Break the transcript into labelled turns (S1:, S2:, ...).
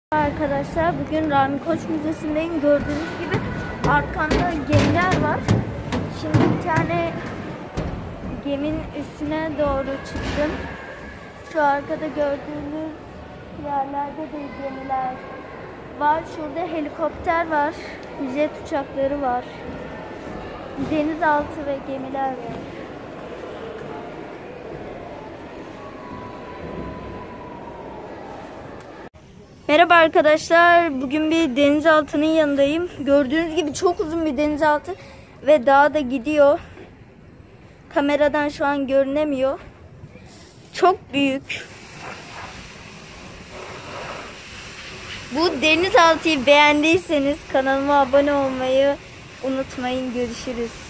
S1: Arkadaşlar bugün Rami Koç Müzesi'ndeyim. Gördüğünüz gibi arkamda gemiler var. Şimdi bir tane geminin üstüne doğru çıktım. Şu arkada gördüğünüz yerlerde de gemiler var. Şurada helikopter var. Jet uçakları var. Denizaltı ve gemiler var. Merhaba arkadaşlar. Bugün bir denizaltının yanındayım. Gördüğünüz gibi çok uzun bir denizaltı ve dağa da gidiyor. Kameradan şu an görünemiyor. Çok büyük. Bu denizaltıyı beğendiyseniz kanalıma abone olmayı unutmayın. Görüşürüz.